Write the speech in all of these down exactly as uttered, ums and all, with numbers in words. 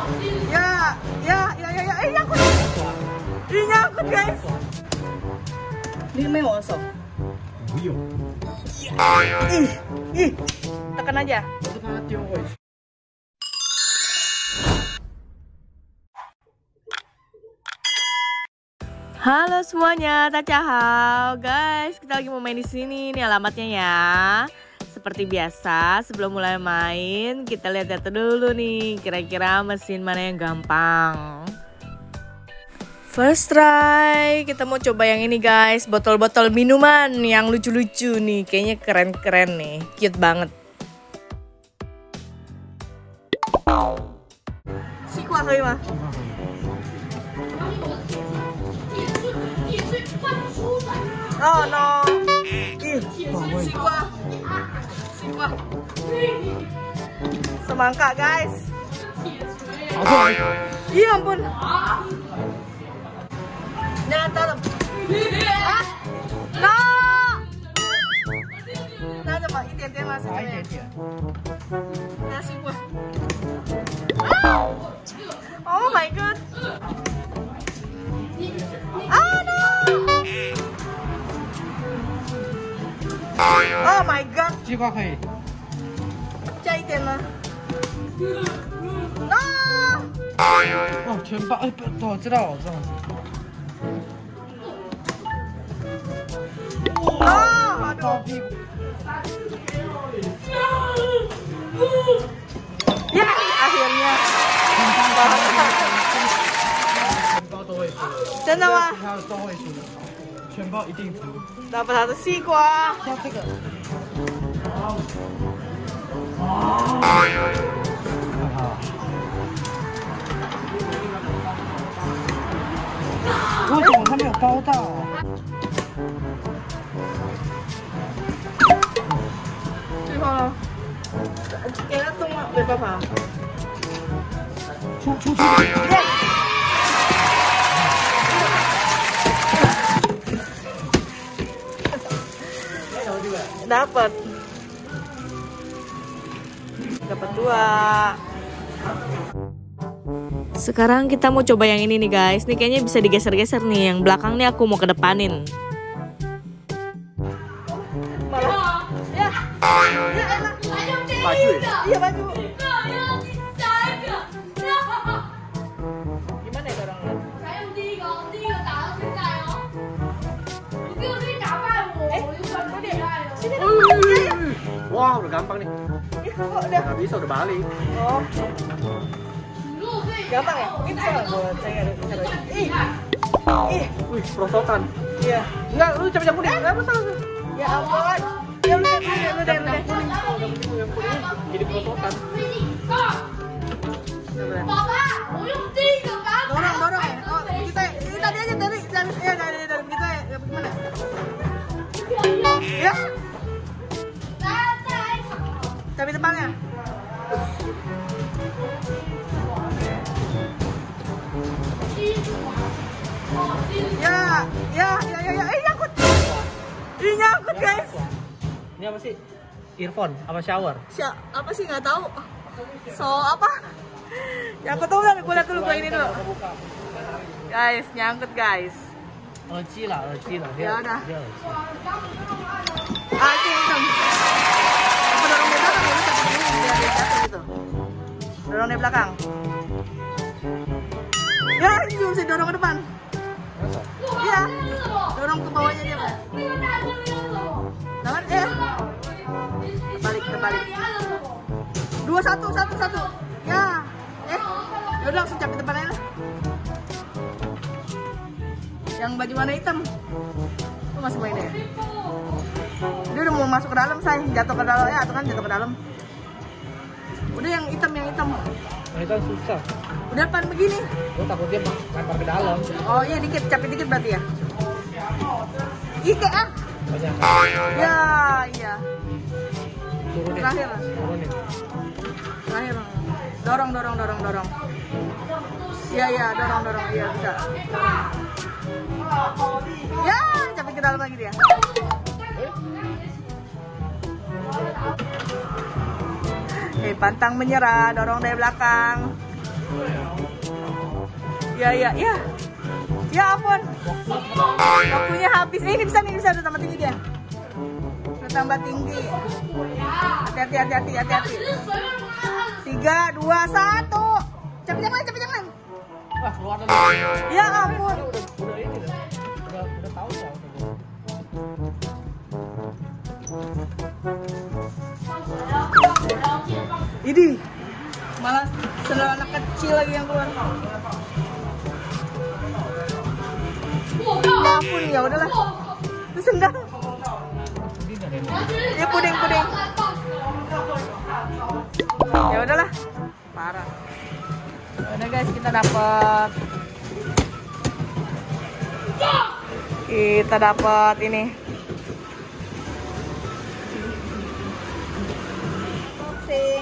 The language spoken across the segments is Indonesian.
Ya, ya, ya, ya, ya, eh nyangkut. Ih nyangkut guys. Ini mewah sob. Ih, ih, tekan aja. Halo semuanya, Tachahao guys. Kita lagi mau main di sini. Nih alamatnya ya. Seperti biasa, sebelum mulai main, kita lihat-lihat dulu nih. Kira-kira mesin mana yang gampang. First try, kita mau coba yang ini guys. Botol-botol minuman yang lucu-lucu nih. Kayaknya keren-keren nih. Cute banget. Si kuah kali mah. Oh no. Ih, si kuah. Si kuah. Semangka guys. Iya ampun. Jangan taruh. Ah, no. Nah coba itin-itin masih coba. Nah si kuah. Oh my god. Ah no. Oh my god. 西瓜可以。 加一点呢。No。 哦，全包。哎，不，我知道了，我知道了。 Oh, aduh. Ya, akhirnya. 全包都会输。 真的吗？ 还有都会输，全包一定输。 Dapat satu西瓜。 像这个。为什么它没有包到？ 最后了，给它动了，没办法。 出出出！ Dapat. Dapat dua. Sekarang kita mau coba yang ini nih guys. Nih kayaknya bisa digeser-geser nih. Yang belakang nih aku mau kedepanin. Malah. Ya. Ya enak. Maju. Iya maju. Gimana ya dorongnya? Wah, udah gampang nih. Oh, udah. Nggak bisa, udah balik. Oh. Gampang ya? Ini bisa buat saya ada cara. Ih. Ih. Wih, perosotan. Iya. Enggak, lu cepet campur nih. Enggak masalah. Ya ampun. Ya lu deh, lu deh, lu deh. Jadi perosotan. Dorong, dorong ya. Oh, kita ini tadi aja dari dari ya dari dari kita ya. Gimana? Ya. Tapi depannya. Ya, ya, ya, ya, ya. Eh nyangkut. Ini nyangkut guys. Ini apa sih? Earphone apa shower? Siap, apa sih nggak tahu. So apa? Nyangkut tuh gue lihat dulu, gue ini dulu. Guys, nyangkut guys. Eci lah, eci lah. Ya udah. Dia eci. Ah, itu hitam. Apa dorong dari belakang ya? Bisa begini biar dia jatuh gitu. Dorong dari belakang. Ya, ini juga bisa dorong ke depan. Iya. Dorong ke bawahnya dia, Pak. Jangan, eh. Terbalik, terbalik. Dua, satu, satu, satu. Ya. Eh, yaudah langsung capit depan aja lah. Yang baju warna hitam. Lu masih main ya? Dia udah mau masuk ke dalam, say. Jatuh ke dalam. Ya, itu kan jatuh ke dalam. Udah yang hitam, yang hitam. Nah, itu susah. Udah depan begini. Gue takutnya lempar ke dalam. Oh iya, dikit. Capit dikit berarti ya? Ike ah. Banyak. Ya, iya. Turunin. Terakhir. Turunin. Terakhir. Dorong, dorong, dorong, dorong. Iya, iya, dorong, dorong. Iya, bisa. Ya, capit ke dalam lagi dia. Eh, pantang menyerah, dorong dari belakang. Ya ya ya. Ya ampun. Waktunya habis. Eh, ini bisa nih, bisa udah tambah tinggi dia. Udah tambah tinggi. Hati-hati hati-hati hati-hati. Tiga, dua, satu. Cepet jangan, cepet jangan. Wah, keluar lagi. Ya ampun. Udah, udah ini dah. Udah, udah tahu ya. Ini malah sendal anak kecil lagi yang keluar. Ya ampun, ya udahlah. Itu sendal. Ya puding puding. Ya udahlah. Parah. Ya udah guys, kita dapat kita dapat ini. Boxing.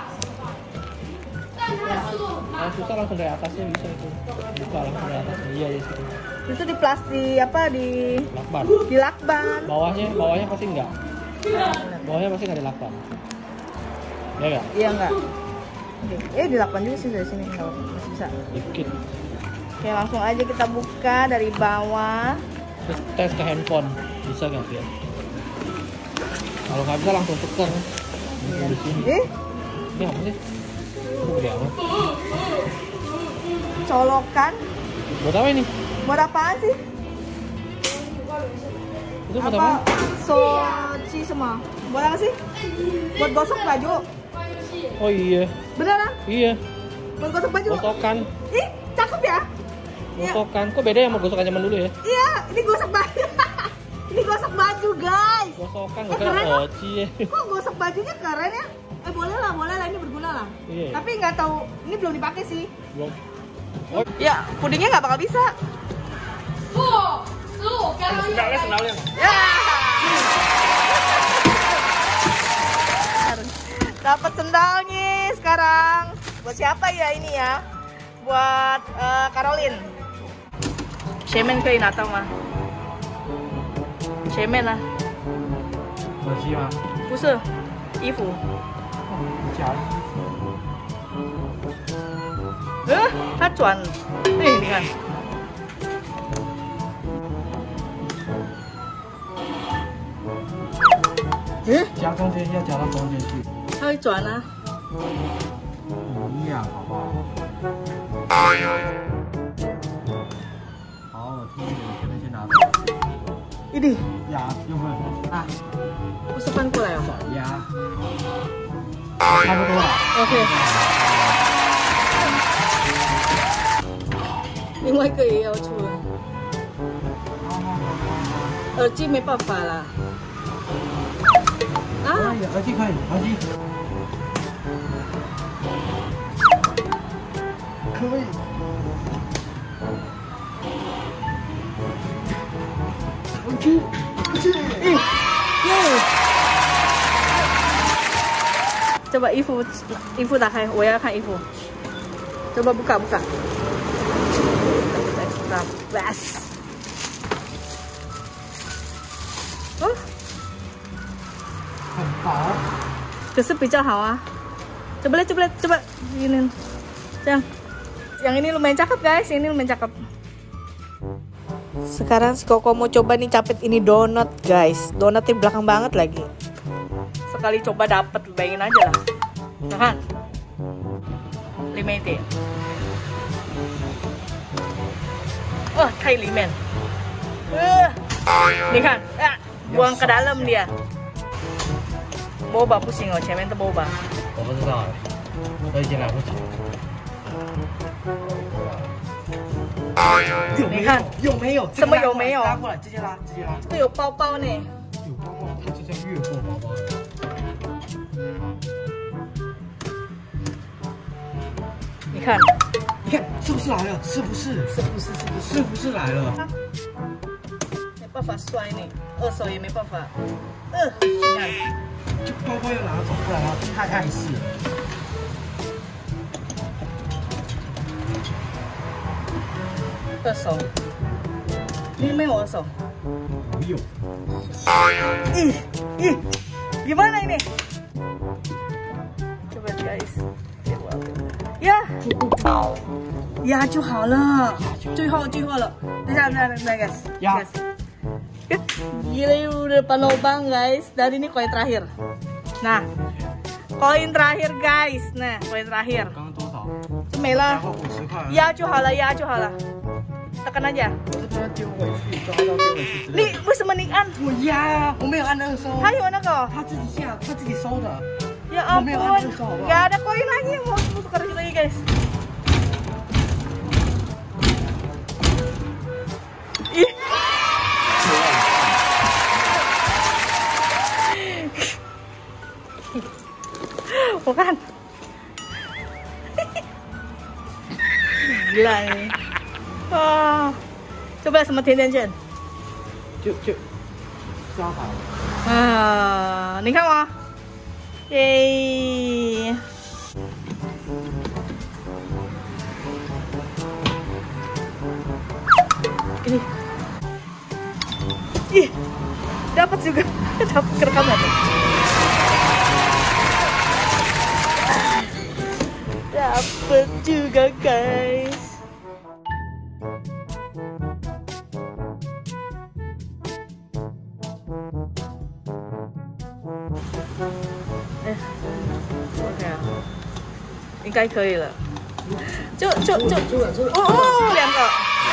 Nah, susah langsung dari atasnya bisa itu. Buka langsung dari atasnya. Iya, iya sih. Itu di plastik apa di Lakban. di lakban. Bawahnya, bawahnya pasti enggak. Bawahnya pasti enggak di lakban. Ya enggak? Iya enggak. Oke. Eh di lakban juga sih dari sini kalau masih bisa. Dikit. Oke, langsung aja kita buka dari bawah. Terus tes ke handphone. Bisa nggak ya? Kalau nggak bisa langsung tekan. Iya. Di sini. Eh, Ini apa sih? Ini gede amat. colokan. Buat apa ini? Buat apaan sih? Itu buat apa? Soci semua. Buat apa sih? Buat gosok baju. Oh iya. Beneran? Iya. Buat gosok baju. Gosokan. Ih, cakep ya? Iya. Gosokan. Kok beda ya sama gosokan zaman dulu ya? Iya, ini gosok baju. Ini gosok baju, guys. Gosokan, Eh, gak keren kira ya? oci ya. Kok gosok bajunya keren ya? Eh boleh lah, boleh lah, ini berguna lah. Iya. Tapi nggak tahu, ini belum dipakai sih. Belum. Oh, Ya, pudingnya nggak bakal bisa. sendalnya, sendalnya. Ya. Dapat sendalnya sekarang. Buat siapa ya ini ya? Buat uh, Caroline. Shemen可以拿到吗？前面呢？ 耳机吗？ 不是，衣服。 假衣呃，它转，哎，你看，嗯， 夹中间要夹到中间去， 它会转啊。 一样好不好？好，我听你现在先拿走。 ini 压用不用啊？ 不是翻过来哦。 压，差不多了。 OK。另外一个也要出了，耳机没办法啦。啊， 可以，耳机可以，耳机可以。耳机，耳机， 嗯，耶！coba 衣服衣服打开，我要看衣服。coba buka buka。extra best。哦， 很薄。 可是比较好啊。coba lihat, coba lihat, coba ini. Yang yang ini lumayan cakep guys, ini lumayan cakep. Sekarang si Koko mau coba nih capit ini donat guys. Donatnya belakang banget lagi. Sekali coba dapet, bayangin aja lah. Nah kan? Limited. Oh, Thai limen. Uh, nih kan? Ah, buang ke dalam dia. Boba pusing oh, 前面的 boba. 我不知道，我已经来不及。有没有？有没有？ 什么有没有？ 拉过来，直接拉，直接拉。 这有包包呢。 有包包，它这叫越过包包。 你看， 你看是不是来了？是不是？ 是不是？是不是？ 是不是来了？ 没办法摔呢，二手也没办法。呃，你看， 就包包要拿走，不然它太碍事了。 二手，你没有二手？ 我有。 Ih, ih, gimana ini? Coba guys. 呀呀就好了，最后最后了，等一下等一下等一下 guys. Ya. Guys. Gila ini udah depan lubang guys. Dan ini koin terakhir. Nah, koin terakhir guys. Nah, koin terakhir. 刚刚多少？ 就没了。 然后五十块。 压就好了，压就好了。tekan aja. 这边要丢回去，抓到丢回去。 你为什么你按？ 我压，我没有按那个收。 还有那个。 他自己下，他自己收的。 Ya ampun, nggak ada koin lagi yang mau tukar lagi guys. Ih. Bukan. Gila ini. Wah. Coba sama Tian Tian Chen. 就就刷好。 啊，你看我。 Yeay. Ini. Ih. Dapat juga. Dapat kerekam tuh. Dapat juga, guys. Eh, 应该可以了。就就就哦哦，两个。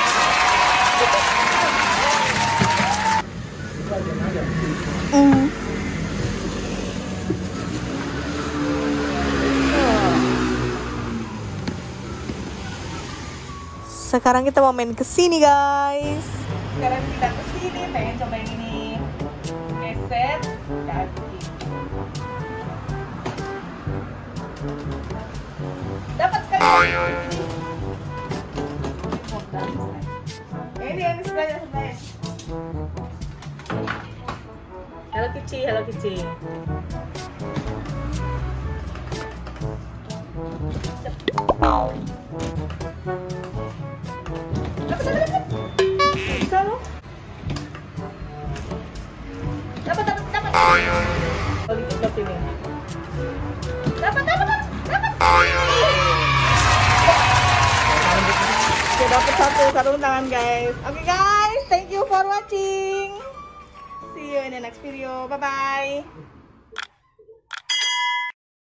嗯。Sekarang kita mau main ke sini, guys. Sekarang kita ke sini, pengen cobain ini. Geser kaki. Dapat sekali. Ini yang sebelahnya sebelahnya. Hello Kitty, Hello Kitty. Dapat, dapat, dapat. Bisa loh. Dapat, dapat, dapat. Oh, dikit dapat ini. Dapat, dapat, dapat. Oke, dapat satu sarung tangan guys. Oke okay, guys, thank you for watching. See you in the next video. Bye bye.